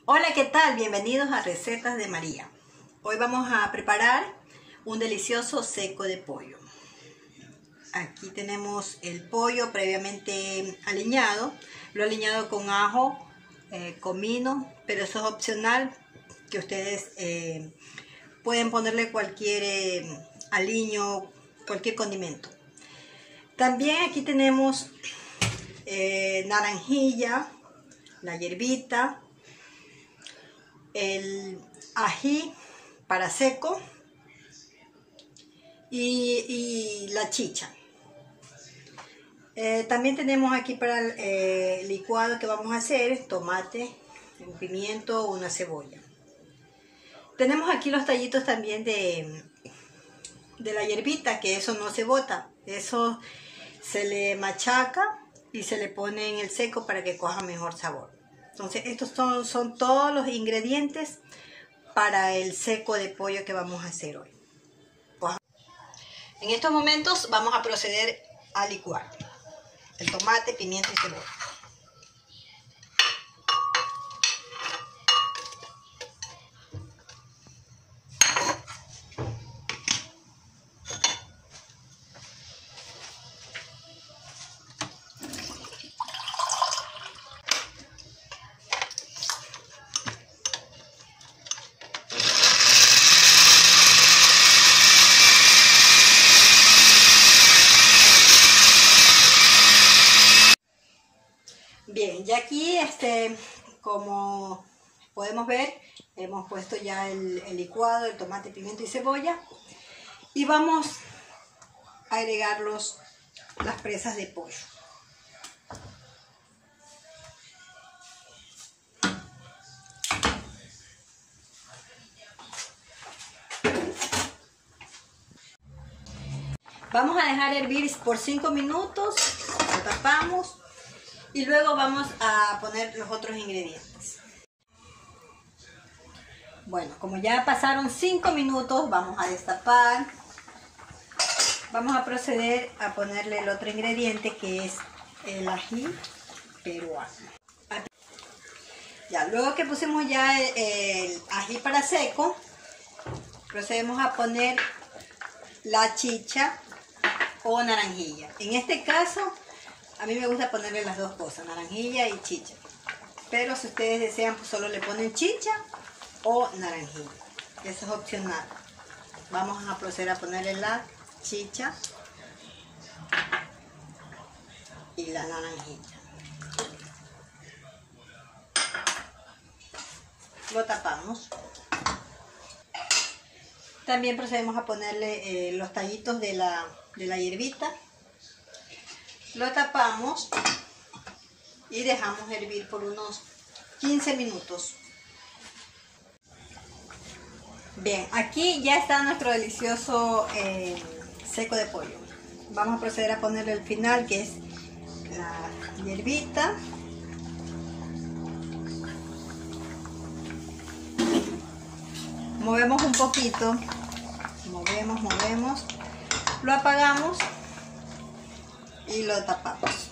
Hola, ¿qué tal? Bienvenidos a Recetas de María. Hoy vamos a preparar un delicioso seco de pollo. Aquí tenemos el pollo previamente aliñado. Lo he aliñado con ajo, comino, pero eso es opcional, que ustedes pueden ponerle cualquier aliño, cualquier condimento. También aquí tenemos naranjilla, la hierbita, el ají para seco y la chicha. También tenemos aquí para el licuado que vamos a hacer tomate, un pimiento, una cebolla. Tenemos aquí los tallitos también de la hierbita, que eso no se bota, eso se le machaca y se le pone en el seco para que coja mejor sabor. Entonces estos son todos los ingredientes para el seco de pollo que vamos a hacer hoy. En estos momentos vamos a proceder a licuar el tomate, pimiento y cebolla. Bien, ya aquí como podemos ver, hemos puesto ya el licuado, el tomate, pimiento y cebolla, y vamos a agregar las presas de pollo. Vamos a dejar hervir por 5 minutos, lo tapamos. Y luego vamos a poner los otros ingredientes. Bueno, como ya pasaron 5 minutos, vamos a destapar. Vamos a proceder a ponerle el otro ingrediente, que es el ají peruano. Ya, luego que pusimos ya el ají para seco, procedemos a poner la chicha o naranjilla. En este caso, a mí me gusta ponerle las dos cosas, naranjilla y chicha. Pero si ustedes desean, pues solo le ponen chicha o naranjilla. Eso es opcional. Vamos a proceder a ponerle la chicha y la naranjilla. Lo tapamos. También procedemos a ponerle los tallitos de la hierbita. Lo tapamos y dejamos hervir por unos 15 minutos. Bien, aquí ya está nuestro delicioso seco de pollo. Vamos a proceder a ponerle el final, que es la hierbita. Movemos un poquito, movemos, lo apagamos y lo tapamos.